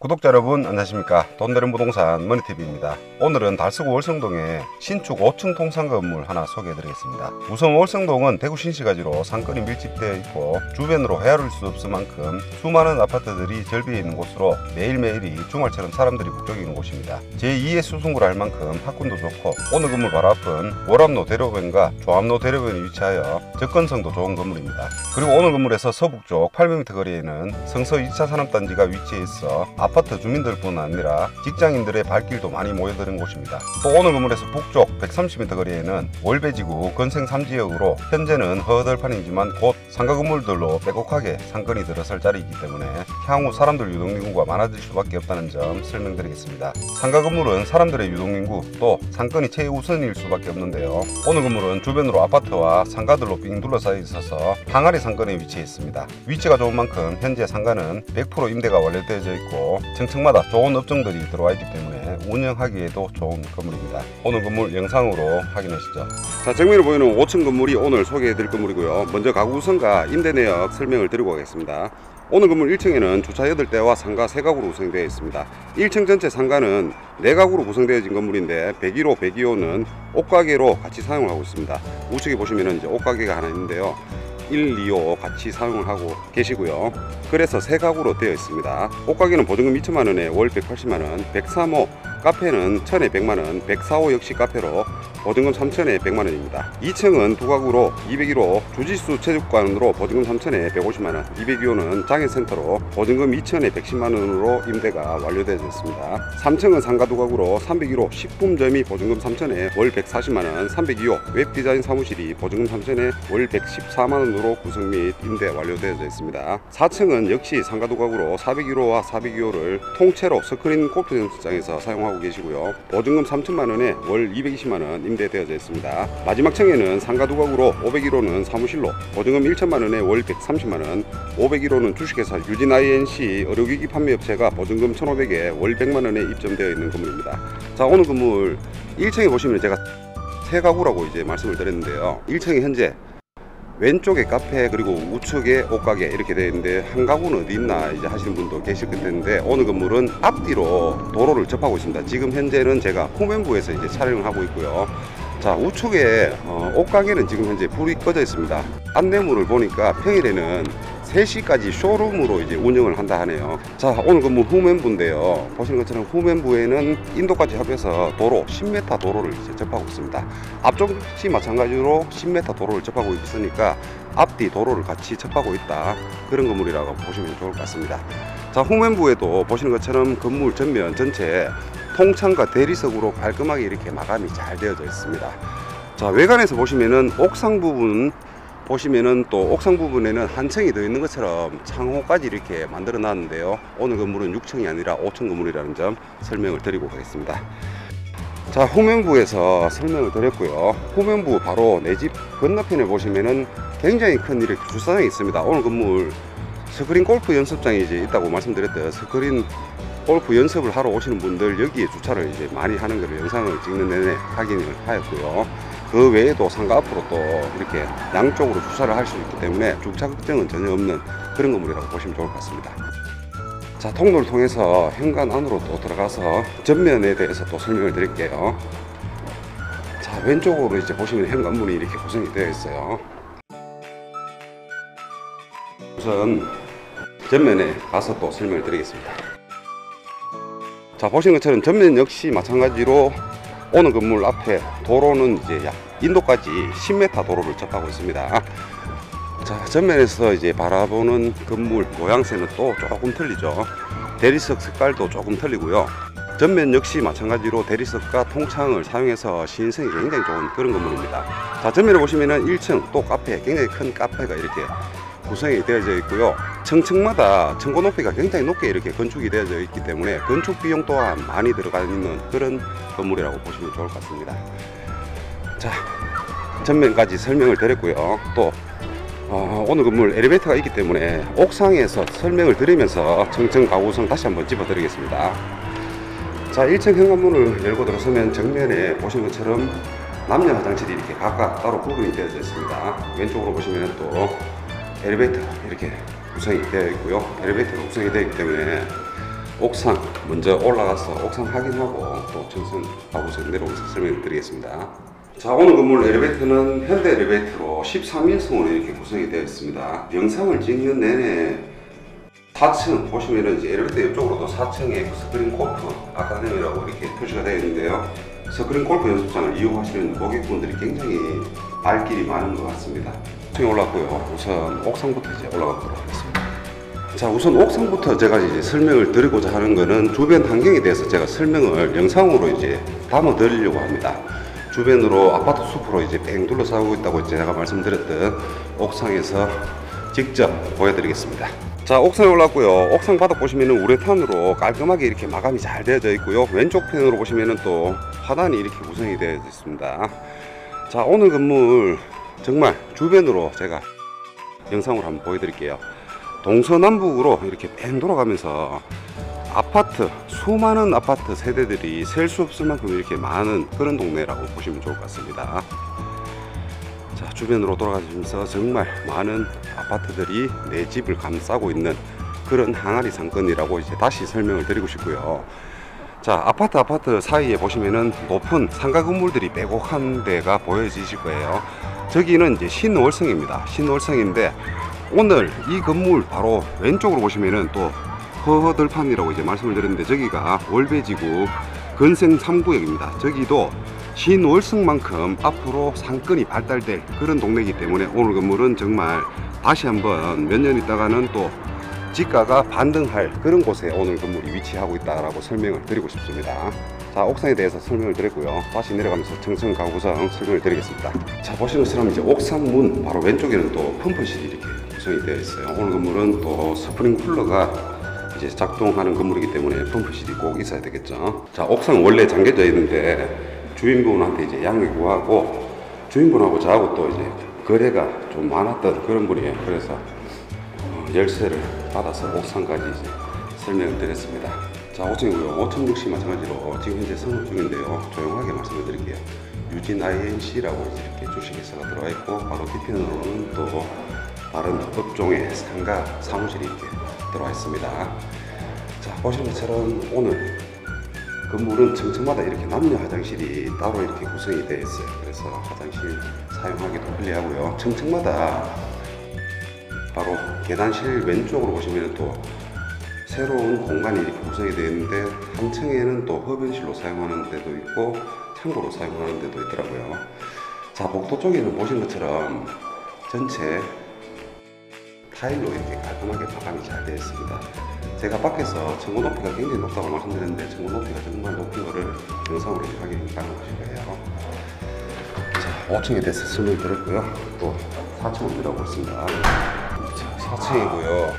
구독자 여러분 안녕하십니까. 돈되는 부동산 머니TV입니다. 오늘은 달서구 월성동에 신축 5층 통상 건물 하나 소개해 드리겠습니다. 우선 월성동은 대구 신시가지로 상권이 밀집되어 있고 주변으로 헤아릴 수 없을 만큼 수많은 아파트들이 절비해 있는 곳으로 매일매일이 주말처럼 사람들이 북적이는 곳입니다. 제2의 수성구라 할 만큼 학군도 좋고 오늘 건물 바로 앞은 월암로 대로변과 조암로 대로변에 위치하여 접근성도 좋은 건물입니다. 그리고 오늘 건물에서 서북쪽 800m 거리에는 성서 2차 산업단지가 위치해 있어 아파트 주민들뿐 아니라 직장인들의 발길도 많이 모여드는 곳입니다. 또 오늘 건물에서 북쪽 130m 거리에는 월배지구 건생 3지역으로 현재는 허허덜판이지만 곧 상가 건물들로 빼곡하게 상권이 들어설 자리이기 때문에 향후 사람들 유동인구가 많아질 수밖에 없다는 점 설명드리겠습니다. 상가 건물은 사람들의 유동인구 또 상권이 최우선일 수밖에 없는데요. 오늘 건물은 주변으로 아파트와 상가들로 빙 둘러싸여 있어서 항아리 상권에 위치해 있습니다. 위치가 좋은 만큼 현재 상가는 100% 임대가 완료되어져 있고 층층마다 좋은 업종들이 들어와 있기 때문에 운영하기에도 좋은 건물입니다. 오늘 건물 영상으로 확인하시죠. 자, 정면에 보이는 5층 건물이 오늘 소개해드릴 건물이고요. 먼저 가구 우선과 임대 내역 설명을 드리고 가겠습니다. 오늘 건물 1층에는 주차 8대와 상가 3가구로 구성되어 있습니다. 1층 전체 상가는 4가구로 구성되어진 건물인데 101호, 102호는 옷가게로 같이 사용을 하고 있습니다. 우측에 보시면 이제 옷가게가 하나 있는데요. 1, 2호 같이 사용을 하고 계시고요. 그래서 3가구로 되어 있습니다. 옷가게는 보증금 2천만원에 월 180만원, 103호 카페는 1000에 100만원, 104호 역시 카페로 보증금 3000에 100만원입니다. 2층은 2가구로 201호 주짓수 체육관으로 보증금 3000에 150만원, 202호는 장애센터로 보증금 2000에 110만원으로 임대가 완료되어 있습니다. 3층은 상가 2가구로 301호 식품점이 보증금 3000에 월 140만원, 302호 웹디자인 사무실이 보증금 3000에 월 114만원으로 구성 및 임대 완료되어 있습니다. 4층은 역시 상가 2가구로 401호와 402호를 통째로 스크린 골프 연습장에서 사용하고 계시고요. 보증금 3000만원에 월 220만원 임대되어져 있습니다. 마지막 층에는 상가 2가구로 501호는 사무실로 보증금 1천만원에 월 130만원, 501호는 주식회사 유진 INC 의료기기 판매업체가 보증금 1500에 월 100만원에 입점되어 있는 건물입니다. 자, 오늘 건물 1층에 보시면 제가 3가구라고 이제 말씀을 드렸는데요. 1층에 현재 왼쪽에 카페 그리고 우측에 옷가게 이렇게 되어 있는데 한 가구는 어디 있나 이제 하시는 분도 계실 텐데 오늘 건물은 앞뒤로 도로를 접하고 있습니다. 지금 현재는 제가 후면부에서 이제 촬영을 하고 있고요. 자, 우측에 옷가게는 지금 현재 불이 꺼져 있습니다. 안내문을 보니까 평일에는 3시까지 쇼룸으로 이제 운영을 한다 하네요. 자, 오늘 건물 후면부인데요. 보시는 것처럼 후면부에는 인도까지 합해서 도로 10m 도로를 이제 접하고 있습니다. 앞쪽 역시 마찬가지로 10m 도로를 접하고 있으니까 앞뒤 도로를 같이 접하고 있다. 그런 건물이라고 보시면 좋을 것 같습니다. 자, 후면부에도 보시는 것처럼 건물 전면 전체 통창과 대리석으로 깔끔하게 이렇게 마감이 잘 되어져 있습니다. 자, 외관에서 보시면은 옥상 부분 보시면은 또 옥상 부분에는 한 층이 더 있는 것처럼 창호까지 이렇게 만들어 놨는데요. 오늘 건물은 6층이 아니라 5층 건물이라는 점 설명을 드리고 가겠습니다. 자, 후면부에서 설명을 드렸고요. 후면부 바로 내 집 건너편에 보시면은 굉장히 큰 이렇게 주차장이 있습니다. 오늘 건물 스크린 골프 연습장이 이제 있다고 말씀드렸던 스크린 골프 연습을 하러 오시는 분들 여기에 주차를 이제 많이 하는 것을 영상을 찍는 내내 확인을 하였고요. 그 외에도 상가 앞으로 또 이렇게 양쪽으로 주차를 할 수 있기 때문에 주차 걱정은 전혀 없는 그런 건물이라고 보시면 좋을 것 같습니다. 자, 통로를 통해서 현관 안으로 또 들어가서 전면에 대해서 또 설명을 드릴게요. 자, 왼쪽으로 이제 보시면 현관문이 이렇게 구성이 되어 있어요. 우선 전면에 가서 또 설명을 드리겠습니다. 자, 보시는 것처럼 전면 역시 마찬가지로 오늘 건물 앞에 도로는 이제 인도까지 10m 도로를 접하고 있습니다. 자, 전면에서 이제 바라보는 건물 모양새는 또 조금 틀리죠. 대리석 색깔도 조금 틀리고요. 전면 역시 마찬가지로 대리석과 통창을 사용해서 시인성이 굉장히 좋은 그런 건물입니다. 자, 전면에 보시면은 1층 또 카페, 굉장히 큰 카페가 이렇게 구성이 되어져 있고요. 층층마다 층고 높이가 굉장히 높게 이렇게 건축이 되어져 있기 때문에 건축 비용 또한 많이 들어가 있는 그런 건물이라고 보시면 좋을 것 같습니다. 자, 전면까지 설명을 드렸고요. 또 오늘 건물 엘리베이터가 있기 때문에 옥상에서 설명을 드리면서 층층 가구성 다시 한번 짚어 드리겠습니다. 자, 1층 현관문을 열고 들어서면 정면에 보시는 것처럼 남녀 화장실이 이렇게 각각 따로 구분이 되어져 있습니다. 왼쪽으로 보시면 또 엘리베이터 이렇게 구성이 되어 있고요. 엘리베이터가 구성이 되어 있기 때문에 옥상 먼저 올라가서 옥상 확인하고 또 전선하고서 내려오면서 설명을 드리겠습니다. 자, 오늘 건물 엘리베이터는 현대 엘리베이터로 13인승으로 이렇게 구성이 되어 있습니다. 영상을 찍는 내내 4층 보시면은 이제 엘리베이터 옆쪽으로도 4층에 스크린 골프 아카데미라고 이렇게 표시가 되어 있는데요. 스크린 골프 연습장을 이용하시는 고객분들이 굉장히 발길이 많은 것 같습니다. 4층에 올랐고요. 우선 옥상부터 이제 올라가 보도록 하겠습니다. 자, 우선 옥상부터 제가 이제 설명을 드리고자 하는 거는 주변 환경에 대해서 제가 설명을 영상으로 이제 담아 드리려고 합니다. 주변으로 아파트 숲으로 이제 뺑 둘러싸고 있다고 제가 말씀드렸던 옥상에서 직접 보여드리겠습니다. 자, 옥상에 올랐고요. 옥상 바닥 보시면은 우레탄으로 깔끔하게 이렇게 마감이 잘 되어져 있고요. 왼쪽 편으로 보시면은 또 화단이 이렇게 구성이 되어 있습니다. 자, 오늘 건물 정말 주변으로 제가 영상으로 한번 보여드릴게요. 동서남북으로 이렇게 뺑 돌아가면서 아파트, 수많은 아파트 세대들이 셀 수 없을 만큼 이렇게 많은 그런 동네라고 보시면 좋을 것 같습니다. 자, 주변으로 돌아가시면서 정말 많은 아파트들이 내 집을 감싸고 있는 그런 항아리 상권이라고 이제 다시 설명을 드리고 싶고요. 자, 아파트 사이에 보시면은 높은 상가 건물들이 빼곡한 데가 보여지실 거예요. 저기는 이제 신월성입니다. 신월성인데 오늘 이 건물 바로 왼쪽으로 보시면은 또 허허들판이라고 이제 말씀을 드렸는데 저기가 월배지구 건생 3구역입니다. 저기도 신월성만큼 앞으로 상권이 발달될 그런 동네이기 때문에 오늘 건물은 정말 다시 한번 몇 년 있다가는 또 지가가 반등할 그런 곳에 오늘 건물이 위치하고 있다라고 설명을 드리고 싶습니다. 자, 옥상에 대해서 설명을 드렸고요. 다시 내려가면서 정성 가구성 설명을 드리겠습니다. 자, 보시는 것처럼 이제 옥상 문 바로 왼쪽에는 또 펌프실이 이렇게 구성이 되어 있어요. 오늘 건물은 또 스프링 쿨러가 이제 작동하는 건물이기 때문에 펌프실이 꼭 있어야 되겠죠. 자, 옥상 원래 잠겨져 있는데 주인분한테 이제 양해 구하고 주인분하고 저하고 또 이제 거래가 좀 많았던 그런 분이에요. 그래서 열쇠를 받아서 옥상까지 이제 설명을 드렸습니다. 자, 5층이고요. 5층 역시 마찬가지로 지금 현재 선호 중인데요. 조용하게 말씀을 드릴게요. 유진 INC라고 이렇게 주식회사가 들어와 있고 바로 뒤편으로는 또 다른 업종의 상가 사무실이 이렇게 들어와 있습니다. 자, 보시는 것처럼 오늘 건물은 층층마다 이렇게 남녀 화장실이 따로 이렇게 구성이 되어 있어요. 그래서 화장실 사용하기도 편리하고요. 층층마다 바로 계단실 왼쪽으로 보시면 또 새로운 공간이 이렇게 구성이 되어 있는데 한 층에는 또 흡연실로 사용하는 데도 있고 창고로 사용하는 데도 있더라고요. 자, 복도 쪽에는 보시는 것처럼 전체 타일로 이렇게 깔끔하게 마감이 잘 되어 있습니다. 제가 밖에서 층고 높이가 굉장히 높다고 말씀드렸는데 층고 높이가 정말 높은 거를 영상으로 확인이 가능하실 거예요. 자, 5층에 대해서 설명을 드렸고요. 또 4층으로 내려가고 있습니다. 자, 4층이고요.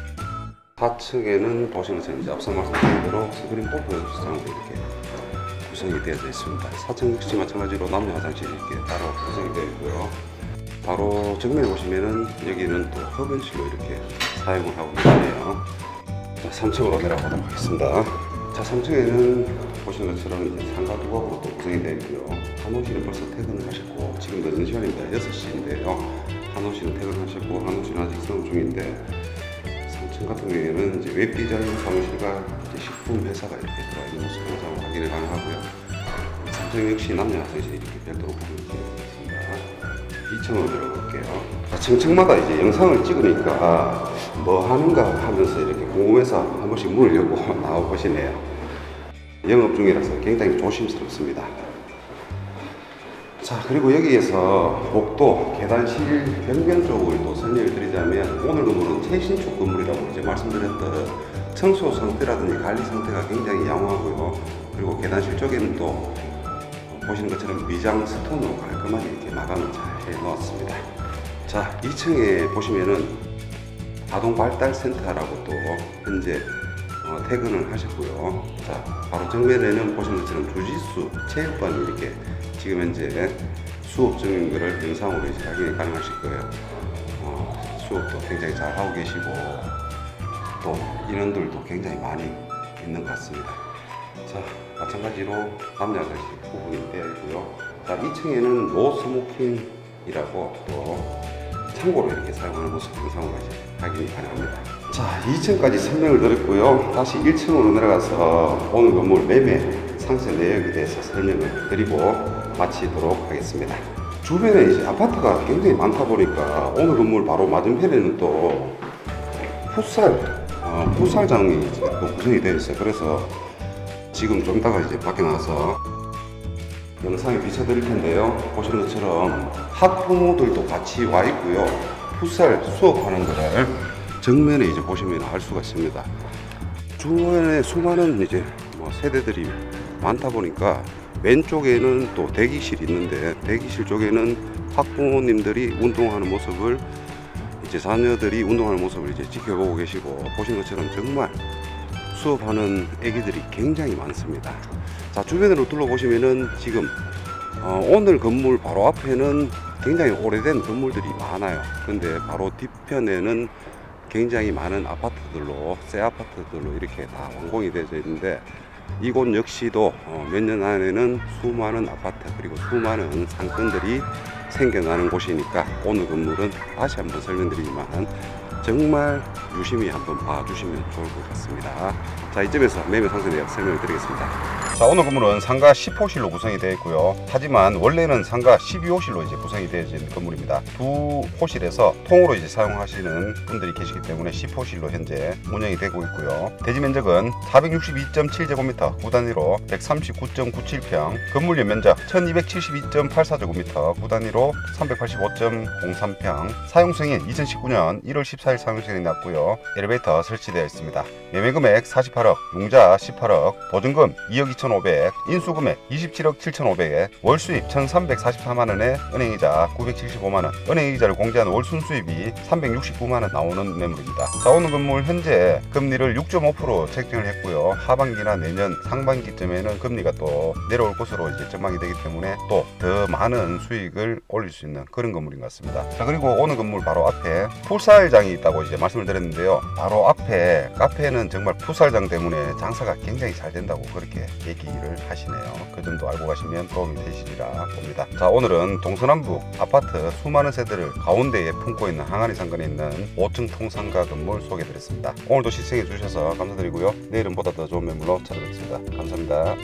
4층에는 보시는 것처럼 이제 앞서 말씀드린 대로 스크린 골프 연습장으로 이렇게 구성이 되어져 있습니다. 4층 역시 마찬가지로 남녀 화장실이 이렇게 따로 구성이 되어 있고요. 바로 정면에 보시면은 여기는 또 흡연실로 이렇게 사용을 하고 있네요. 자, 3층으로 내려가도록 하겠습니다. 자, 3층에는 보시는 것처럼 이제 상가 두각으로 또 구성이 되어 있고요. 한호 씨는 벌써 퇴근을 하셨고 지금 늦은 시간입니다. 6시인데요. 한호 씨는 퇴근하셨고 한호 씨는 아직 성업 중인데 3층 같은 경우에는 이제 웹 디자인 사무실과 이제 식품 회사가 이렇게 들어가 있는 모습을 영상으로 확인이 가능하고요. 3층 역시 남녀 화장실이 이렇게 별도로 구성이 되어 있습니다. 2층으로 들어갈게요. 자, 층층마다 이제 영상을 찍으니까 뭐 하는가 하면서 이렇게 궁금해서 한 번씩 문을 열고 나와 보시네요. 영업 중이라서 굉장히 조심스럽습니다. 자, 그리고 여기에서 복도 계단실 변경 쪽을 또 설명을 드리자면 오늘 건물은 최신축 건물이라고 이제 말씀드렸던 청소 상태라든지 관리 상태가 굉장히 양호하고요. 그리고 계단실 쪽에는 또 보시는 것처럼 미장 스톤으로 깔끔하게 이렇게 마감을 잘 해 놓았습니다. 자, 2층에 보시면은 아동 발달센터라고 또 현재 퇴근을 하셨고요. 자, 바로 정면에는 보시는 것처럼 주짓수 체육관이 이렇게 지금 현재 수업 중인 것을 영상으로 이제 확인이 가능하실 거예요. 수업도 굉장히 잘 하고 계시고 또 인원들도 굉장히 많이 있는 것 같습니다. 자, 마찬가지로 남녀 화장실 부분이 되어 있고요. 자, 2층에는 노 스모킹이라고 또 창고로 이렇게 사용하는 모습 영상으로 확인이 가능합니다. 자, 2층까지 설명을 드렸고요. 다시 1층으로 내려가서 오늘 건물 매매 상세 내역에 대해서 설명을 드리고 마치도록 하겠습니다. 주변에 이제 아파트가 굉장히 많다 보니까 오늘 건물 바로 맞은편에는 또 풋살장이 이제 또 구성이 되어 있어요. 그래서 지금 좀 이따가 이제 밖에 나가서 영상에 비춰드릴 텐데요. 보시는 것처럼 학부모들도 같이 와 있고요. 풋살 수업하는 거를 정면에 이제 보시면 알 수가 있습니다. 주변에 수많은 이제 세대들이 많다 보니까 왼쪽에는 또 대기실이 있는데 대기실 쪽에는 학부모님들이 운동하는 모습을 이제 자녀들이 운동하는 모습을 이제 지켜보고 계시고 보시는 것처럼 정말 수업하는 애기들이 굉장히 많습니다. 자, 주변으로 둘러보시면은 지금 오늘 건물 바로 앞에는 굉장히 오래된 건물들이 많아요. 근데 바로 뒤편에는 굉장히 많은 아파트들로 새 아파트들로 이렇게 다 완공이 되어져 있는데 이곳 역시도 몇 년 안에는 수많은 아파트 그리고 수많은 상권들이 생겨나는 곳이니까 오늘 건물은 다시 한번 설명드리지만 정말 유심히 한번 봐주시면 좋을 것 같습니다. 자, 이쯤에서 매매 상세 내역 설명을 드리겠습니다. 자, 오늘 건물은 상가 10호실로 구성이 되어 있고요. 하지만 원래는 상가 12호실로 이제 구성이 되어진 건물입니다. 두 호실에서 통으로 이제 사용하시는 분들이 계시기 때문에 10호실로 현재 운영이 되고 있고요. 대지 면적은 462.7제곱미터, 구 단위로 139.97평, 건물 연면적 1272.84제곱미터, 구 단위로 385.03평, 사용승인 2019년 1월 14일 사용승인이 났고요. 엘리베이터 설치되어 있습니다. 매매금액 48억, 융자 18억, 보증금 2억 2,500, 인수금액 27억 7,500에 월수입 1,344만원에 은행이자 975만원, 은행이자를 공제한 월순수입이 369만원 나오는 매물입니다. 자, 오늘 건물 현재 금리를 6.5% 책정을 했고요. 하반기나 내년 상반기쯤에는 금리가 또 내려올 것으로 이제 전망이 되기 때문에 또 더 많은 수익을 올릴 수 있는 그런 건물인 것 같습니다. 자, 그리고 오늘 건물 바로 앞에 풋살장이 있다고 이제 말씀을 드렸는데요. 바로 앞에 카페는 정말 풋살장 때문에 장사가 굉장히 잘 된다고 그렇게 얘기를 하시네요. 그 점도 알고 가시면 도움이 되시리라 봅니다. 자, 오늘은 동서남북 아파트 수많은 세대를 가운데에 품고 있는 항아리 상권에 있는 5층 통상가 건물 소개해 드렸습니다. 오늘도 시청해 주셔서 감사드리고요. 내일은 보다 더 좋은 매물로 찾아뵙겠습니다. 감사합니다.